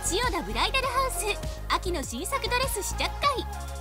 千代田ブライダルハウス秋の新作ドレス試着会。